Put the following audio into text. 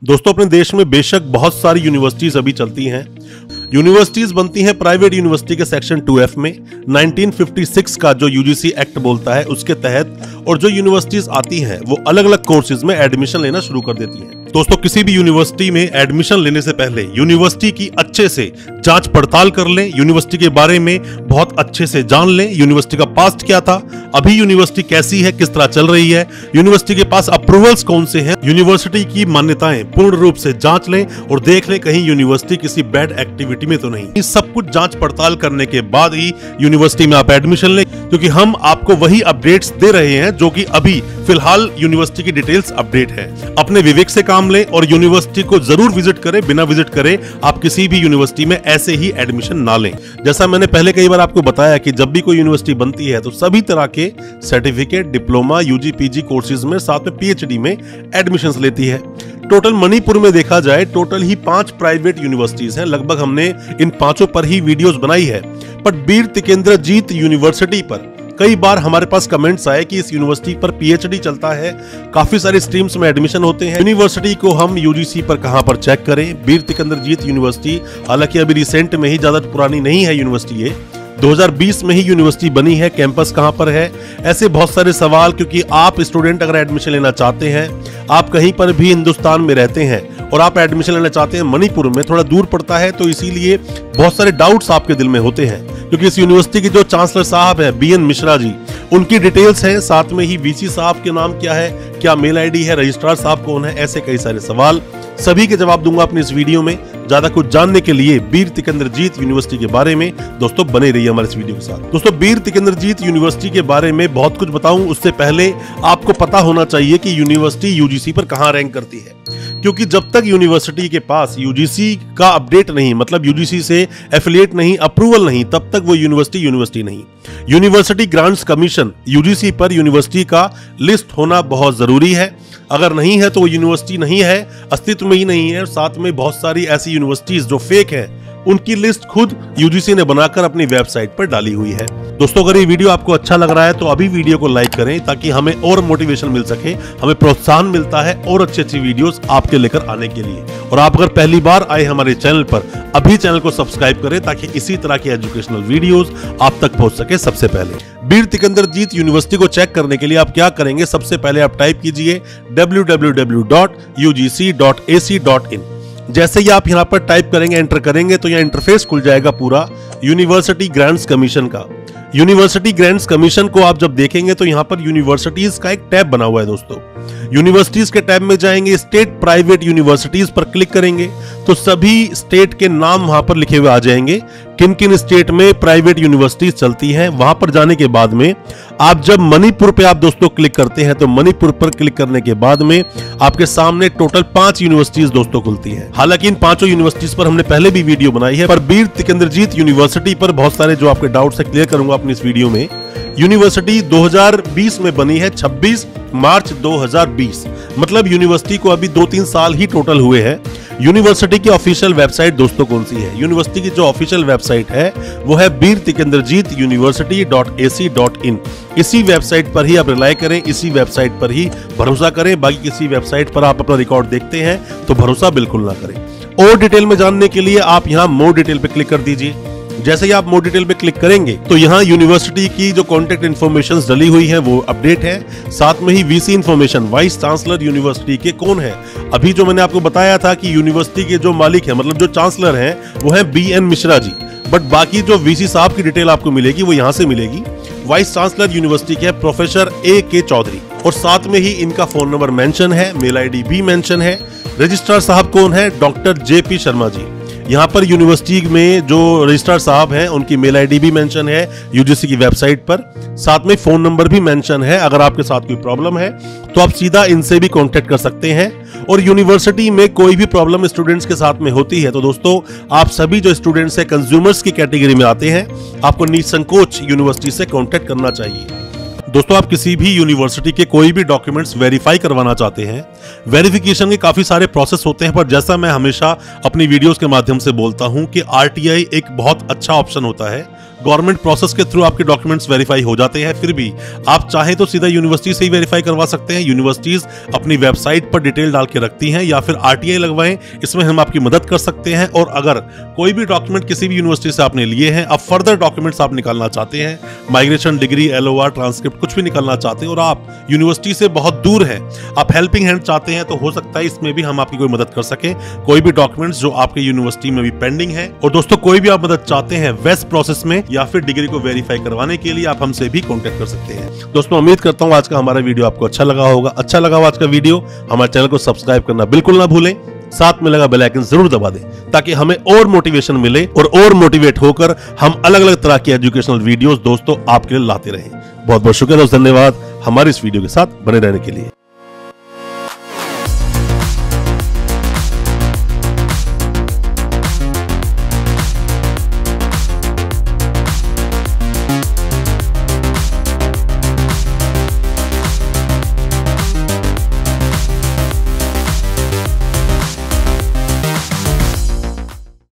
दोस्तों अपने देश में बेशक बहुत सारी यूनिवर्सिटीज अभी चलती हैं। यूनिवर्सिटीज बनती हैं प्राइवेट यूनिवर्सिटी के सेक्शन 2F में 1956 का जो यूजीसी एक्ट बोलता है उसके तहत, और जो यूनिवर्सिटीज आती हैं वो अलग अलग कोर्सेज में एडमिशन लेना शुरू कर देती हैं। दोस्तों किसी भी यूनिवर्सिटी में एडमिशन लेने से पहले यूनिवर्सिटी की अच्छे से जांच पड़ताल कर लें, यूनिवर्सिटी के बारे में बहुत अच्छे से जान लें, यूनिवर्सिटी का पास्ट क्या था, अभी यूनिवर्सिटी कैसी है, किस तरह चल रही है, यूनिवर्सिटी के पास अप्रूवल्स कौन से हैं, यूनिवर्सिटी की मान्यताएं पूर्ण रूप से जांच लें और देख लें कहीं यूनिवर्सिटी किसी बैड एक्टिविटी में तो नहीं। इस सब कुछ जांच पड़ताल करने के बाद ही यूनिवर्सिटी में आप एडमिशन लें, क्योंकि हम आपको वही अपडेट्स दे रहे हैं जो कि अभी फिलहाल यूनिवर्सिटी की डिटेल्स अपडेट है। अपने विवेक से काम लें और यूनिवर्सिटी को जरूर विजिट करें। बिना विजिट करे आप किसी भी यूनिवर्सिटी में ऐसे ही एडमिशन ना लें। जैसा मैंने पहले कई बार आपको बताया कि जब भी कोई यूनिवर्सिटी बनती है तो सभी तरह के certificate, diploma, UG, PG courses में साथ में पीएचडी में एडमिशंस लेती है। टोटल मणिपुर में देखा जाए टोटल ही 5 प्राइवेट यूनिवर्सिटीज हैं। लगभग हमने इन 5 पर ही वीडियोस बनाई है। पर वीर तिकेंद्रजीत यूनिवर्सिटी पर कई बार हमारे पास कमेंट्स आए कि इस यूनिवर्सिटी पर पीएचडी चलता है, काफी सारे स्ट्रीम्स में एडमिशन होते हैं, यूनिवर्सिटी को हम यूजीसी पर कहां पर चेक करें। वीर तिकेंद्रजीत यूनिवर्सिटी हालांकि अभी रिसेंट में ही, ज्यादा पुरानी नहीं है यूनिवर्सिटी, ये 2020 में ही यूनिवर्सिटी बनी है। कैंपस कहां पर है, ऐसे बहुत सारे सवाल, क्योंकि आप स्टूडेंट अगर एडमिशन लेना चाहते हैं, आप कहीं पर भी हिंदुस्तान में रहते हैं और आप एडमिशन लेना चाहते हैं मणिपुर में, थोड़ा दूर पड़ता है, तो इसीलिए बहुत सारे डाउट्स आपके दिल में होते हैं। क्योंकि इस यूनिवर्सिटी के जो चांसलर साहब है बीएन मिश्रा जी, उनकी डिटेल्स हैं, साथ में ही वीसी साहब के नाम क्या है, क्या मेल आईडी है, रजिस्ट्रार साहब कौन है, ऐसे कई सारे सवाल, सभी के जवाब दूंगा अपनी इस वीडियो में। ज्यादा कुछ जानने के लिए वीर तिकेंद्रजीत यूनिवर्सिटी के बारे में दोस्तों बने रहिए हमारे इस वीडियो के साथ। दोस्तों वीर तिकेंद्रजीत यूनिवर्सिटी के बारे में बहुत कुछ बताऊं उससे पहले आपको पता होना चाहिए कि यूनिवर्सिटी यूजीसी पर कहां रैंक करती है। क्योंकि जब तक यूनिवर्सिटी के पास यूजीसी का अपडेट नहीं, मतलब यूजीसी से एफिलिएट नहीं, अप्रूवल नहीं, तब तक वो यूनिवर्सिटी नहीं। यूनिवर्सिटी ग्रांट्स कमीशन यूजीसी पर यूनिवर्सिटी का लिस्ट होना बहुत जरूरी है। अगर नहीं है तो वो यूनिवर्सिटी नहीं है, अस्तित्व में ही नहीं है। साथ में बहुत सारी ऐसी यूनिवर्सिटीज जो फेक है, उनकी लिस्ट खुद यूजीसी ने बनाकर अपनी वेबसाइट पर डाली हुई है। दोस्तों अगर ये वीडियो आपको अच्छा लग रहा है तो अभी वीडियो को लाइक करें, ताकि हमें और मोटिवेशन मिल सके, हमें प्रोत्साहन मिलता है और अच्छी वीडियोस आपके लेकर आने के लिए। और आप अगर पहली बार आए हमारे चैनल पर, अभी चैनल को सब्सक्राइब करें ताकि इसी तरह की एजुकेशनल वीडियोस आप तक पहुंच सके सबसे पहले। वीर तिकेंद्रजीत यूनिवर्सिटी को चेक करने के लिए आप क्या करेंगे, सबसे पहले आप टाइप कीजिए www.ugc.ac.in। जैसे ही आप यहाँ पर टाइप करेंगे, एंटर करेंगे, तो यहाँ इंटरफेस खुल जाएगा पूरा यूनिवर्सिटी ग्रांट्स कमीशन का। यूनिवर्सिटी ग्रांट्स कमीशन को आप जब देखेंगे तो यहाँ पर यूनिवर्सिटीज का एक टैब बना हुआ है। दोस्तों यूनिवर्सिटीज के टैब में जाएंगे, स्टेट प्राइवेट यूनिवर्सिटीज पर क्लिक करेंगे तो सभी स्टेट के नाम वहां पर लिखे हुए आ जाएंगे, किन किन स्टेट में प्राइवेट यूनिवर्सिटीज चलती हैं। वहां पर जाने के बाद में आप जब मणिपुर पे आप दोस्तों क्लिक करते हैं, तो मणिपुर पर क्लिक करने के बाद में आपके सामने टोटल 5 यूनिवर्सिटीज दोस्तों खुलती हैं। हालांकि इन 5 यूनिवर्सिटीज पर हमने पहले भी वीडियो बनाई है, पर वीर तिकेंद्रजीत यूनिवर्सिटी पर बहुत सारे जो आपके डाउट्स है क्लियर करूंगा अपनी इस वीडियो में। यूनिवर्सिटी 2020 में बनी है, 26 मार्च 2020, मतलब यूनिवर्सिटी को अभी 2-3 साल ही टोटल हुए हैं। यूनिवर्सिटी की ऑफिशियल वेबसाइट दोस्तों कौन सी है? यूनिवर्सिटी की जो ऑफिशियल वेबसाइट है वो है वीर तिकेंद्रजीत university.ac.in। इसी वेबसाइट पर ही आप रिलाई करें, इसी वेबसाइट पर ही भरोसा करें। बाकी किसी वेबसाइट पर आप अपना रिकॉर्ड देखते हैं तो भरोसा बिल्कुल ना करें। और डिटेल में जानने के लिए आप यहाँ मोर डिटेल पे क्लिक कर दीजिए। जैसे ही आप मोर डिटेल पे क्लिक करेंगे तो यहाँ यूनिवर्सिटी की जो कॉन्टेक्ट इन्फॉर्मेशन डली हुई है वो अपडेट है, साथ में ही VC information, vice chancellor university के कौन है। अभी जो मैंने आपको बताया था कि यूनिवर्सिटी के जो मालिक है, मतलब जो चांसलर हैं, वो है बीएन मिश्रा जी, बट बाकी जो वीसी साहब की डिटेल आपको मिलेगी वो यहाँ से मिलेगी। वाइस चांसलर यूनिवर्सिटी के प्रोफेसर ए.के. चौधरी, और साथ में ही इनका फोन नंबर मेंशन है, मेल आईडी भी मेंशन है। रजिस्ट्रार साहब कौन है? Doctor J P. शर्मा जी। यहाँ पर यूनिवर्सिटी में जो रजिस्ट्रार साहब हैं उनकी मेल आईडी भी मेंशन है यूजीसी की वेबसाइट पर, साथ में फोन नंबर भी मेंशन है। अगर आपके साथ कोई प्रॉब्लम है तो आप सीधा इनसे भी कांटेक्ट कर सकते हैं। और यूनिवर्सिटी में कोई भी प्रॉब्लम स्टूडेंट्स के साथ में होती है तो दोस्तों आप सभी जो स्टूडेंट्स हैं कंज्यूमर्स की कैटेगरी में आते हैं, आपको निसंकोच यूनिवर्सिटी से कांटेक्ट करना चाहिए। दोस्तों आप किसी भी यूनिवर्सिटी के कोई भी डॉक्यूमेंट्स वेरीफाई करवाना चाहते हैं, वेरिफिकेशन के काफी सारे प्रोसेस होते हैं, पर जैसा मैं हमेशा अपनी वीडियोस के माध्यम से बोलता हूं कि आरटीआई एक बहुत अच्छा ऑप्शन होता है गवर्नमेंट प्रोसेस के थ्रू आपके डॉक्यूमेंट्स वेरीफाई हो जाते हैं। फिर भी आप चाहे तो सीधा यूनिवर्सिटी से ही वेरीफाई करवा सकते हैं। यूनिवर्सिटीज अपनी वेबसाइट पर डिटेल डाल के रखती हैं, या फिर आरटीआई लगवाएं, इसमें हम आपकी मदद कर सकते हैं। और अगर कोई भी डॉक्यूमेंट किसी भी यूनिवर्सिटी से आपने लिए हैं, अब फर्दर डॉक्यूमेंट्स आप निकालना चाहते हैं, माइग्रेशन, डिग्री, LOR, ट्रांसक्रिप्ट, कुछ भी निकालना चाहते हैं और आप यूनिवर्सिटी से बहुत दूर हैं, आप हेल्पिंग हैंड चाहते हैं, तो हो सकता है इसमें भी हम आपकी कोई मदद कर सकें। कोई भी डॉक्यूमेंट्स जो आपके यूनिवर्सिटी में भी पेंडिंग है, और दोस्तों कोई भी आप मदद चाहते हैं वेस्ट प्रोसेस में या फिर डिग्री को वेरीफाई करवाने के लिए, आप हमसे भी कांटेक्ट कर सकते हैं। दोस्तों उम्मीद करता हूं आज का हमारा वीडियो आपको अच्छा लगा होगा। अच्छा लगा हो आज का वीडियो, हमारे चैनल को सब्सक्राइब करना बिल्कुल ना भूलें, साथ में लगा बेल आइकन जरूर दबा दें ताकि हमें और मोटिवेशन मिले और मोटिवेट होकर हम अलग अलग तरह की एजुकेशनल वीडियोस दोस्तों आपके लिए लाते रहें। बहुत बहुत शुक्रिया दोस्तों, धन्यवाद हमारे इस वीडियो के साथ बने रहने के लिए।